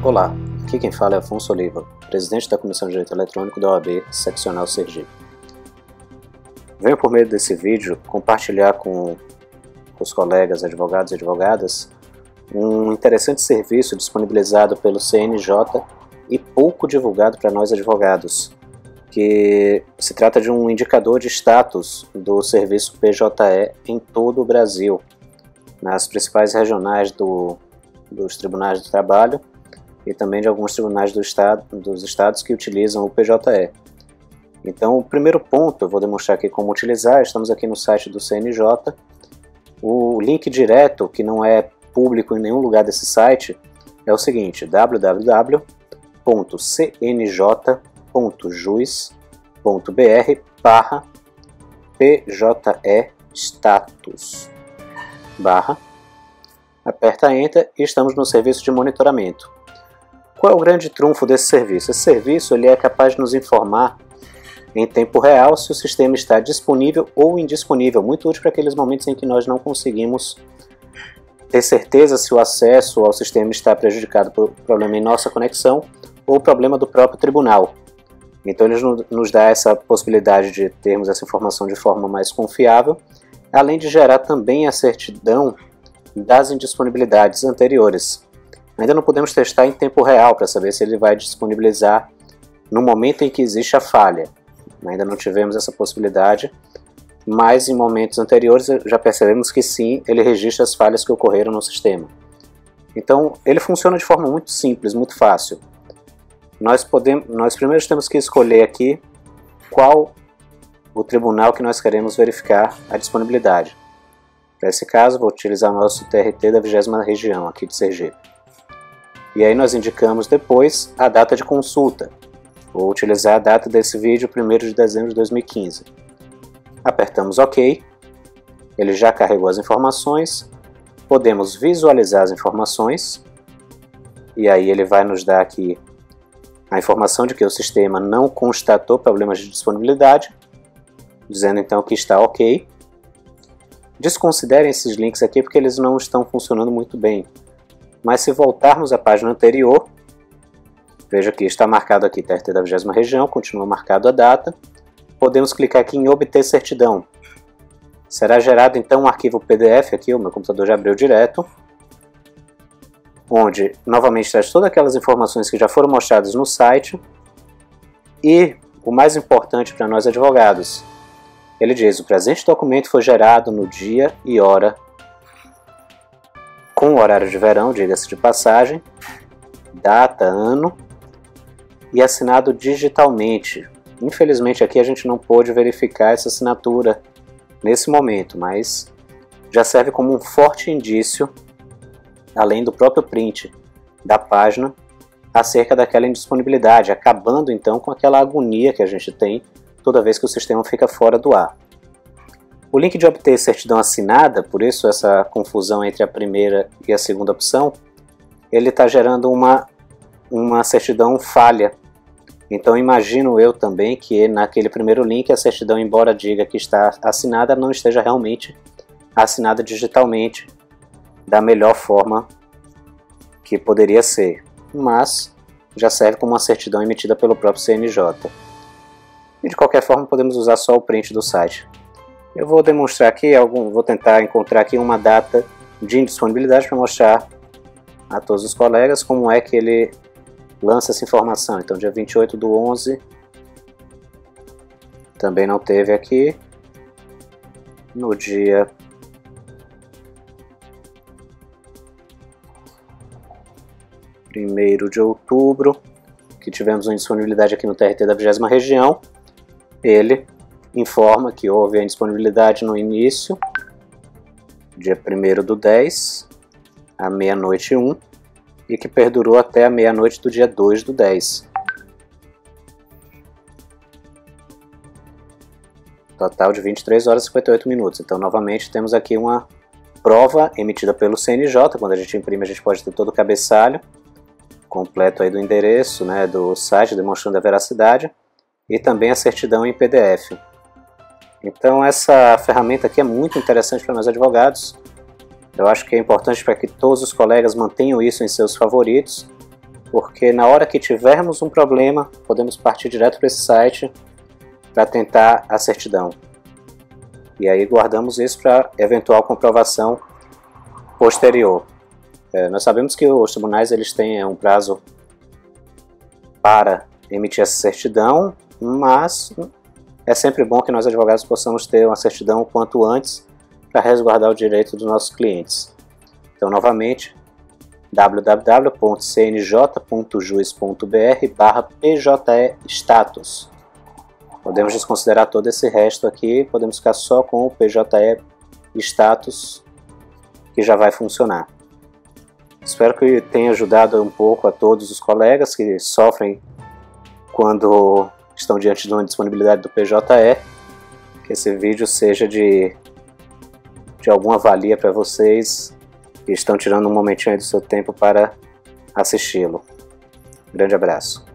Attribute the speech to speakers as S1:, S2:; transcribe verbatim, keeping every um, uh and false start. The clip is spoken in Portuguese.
S1: Olá, aqui quem fala é Afonso Oliva, presidente da Comissão de Direito Eletrônico da O A B Seccional Sergipe. Venho por meio desse vídeo compartilhar com os colegas advogados e advogadas um interessante serviço disponibilizado pelo C N J e pouco divulgado para nós advogados, que se trata de um indicador de status do serviço P J E em todo o Brasil, nas principais regionais do, dos tribunais do trabalho e também de alguns tribunais do estado, dos estados que utilizam o P J E. Então, o primeiro ponto, eu vou demonstrar aqui como utilizar. Estamos aqui no site do C N J. O link direto, que não é público em nenhum lugar desse site, é o seguinte: w w w ponto c n j ponto jus ponto b r barra P J E status barra, aperta Enter e estamos no serviço de monitoramento. Qual é o grande trunfo desse serviço? Esse serviço ele é capaz de nos informar em tempo real se o sistema está disponível ou indisponível, muito útil para aqueles momentos em que nós não conseguimos ter certeza se o acesso ao sistema está prejudicado por problema em nossa conexão ou problema do próprio tribunal. Então ele nos dá essa possibilidade de termos essa informação de forma mais confiável, além de gerar também a certidão das indisponibilidades anteriores. Ainda não podemos testar em tempo real para saber se ele vai disponibilizar no momento em que existe a falha. Ainda não tivemos essa possibilidade, mas em momentos anteriores já percebemos que sim, ele registra as falhas que ocorreram no sistema. Então ele funciona de forma muito simples, muito fácil. Nós, podemos, nós primeiro temos que escolher aqui qual o tribunal que nós queremos verificar a disponibilidade. Para esse caso, vou utilizar o nosso T R T da vigésima região aqui de Sergipe. E aí nós indicamos depois a data de consulta. Vou utilizar a data desse vídeo, primeiro de dezembro de dois mil e quinze. Apertamos OK. Ele já carregou as informações. Podemos visualizar as informações. E aí ele vai nos dar aqui a informação de que o sistema não constatou problemas de disponibilidade, dizendo então que está OK. Desconsiderem esses links aqui porque eles não estão funcionando muito bem. Mas se voltarmos à página anterior, veja que está marcado aqui T R T da vigésima região, continua marcado a data. Podemos clicar aqui em obter certidão. Será gerado então um arquivo P D F, aqui o meu computador já abriu direto, onde novamente traz todas aquelas informações que já foram mostradas no site. E o mais importante para nós advogados, ele diz: o presente documento foi gerado no dia e hora, com o horário de verão, diga-se de passagem, data, ano, e assinado digitalmente. Infelizmente aqui a gente não pôde verificar essa assinatura nesse momento, mas já serve como um forte indício, além do próprio print da página, acerca daquela indisponibilidade, acabando então com aquela agonia que a gente tem toda vez que o sistema fica fora do ar. O link de obter certidão assinada, por isso essa confusão entre a primeira e a segunda opção, ele está gerando uma, uma certidão falha. Então imagino eu também que naquele primeiro link a certidão, embora diga que está assinada, não esteja realmente assinada digitalmente da melhor forma que poderia ser, mas já serve como uma certidão emitida pelo próprio C N J. E de qualquer forma podemos usar só o print do site. Eu vou demonstrar aqui, algum, vou tentar encontrar aqui uma data de indisponibilidade para mostrar a todos os colegas como é que ele lança essa informação. Então dia vinte e oito do onze também não teve aqui. No dia primeiro de outubro, que tivemos uma indisponibilidade aqui no T R T da vigésima região, ele informa que houve a indisponibilidade no início, dia primeiro do dez, à meia-noite e um, e que perdurou até a meia-noite do dia dois do dez. Total de vinte e três horas e cinquenta e oito minutos. Então, novamente, temos aqui uma prova emitida pelo C N J. Quando a gente imprime, a gente pode ter todo o cabeçalho completo aí do endereço, né, do site, demonstrando a veracidade, e também a certidão em P D F. Então essa ferramenta aqui é muito interessante para nós advogados. Eu acho que é importante para que todos os colegas mantenham isso em seus favoritos, porque na hora que tivermos um problema, podemos partir direto para esse site para tentar a certidão. E aí guardamos isso para eventual comprovação posterior. É, nós sabemos que os tribunais eles têm um prazo para emitir essa certidão, mas é sempre bom que nós advogados possamos ter uma certidão o quanto antes para resguardar o direito dos nossos clientes. Então, novamente, w w w ponto c n j ponto juiz ponto b r barra p j e status. Podemos desconsiderar todo esse resto aqui, podemos ficar só com o P J E status, que já vai funcionar. Espero que tenha ajudado um pouco a todos os colegas que sofrem quando estão diante de uma disponibilidade do P J E, que esse vídeo seja de, de alguma valia para vocês que estão tirando um momentinho aí do seu tempo para assisti-lo. Grande abraço.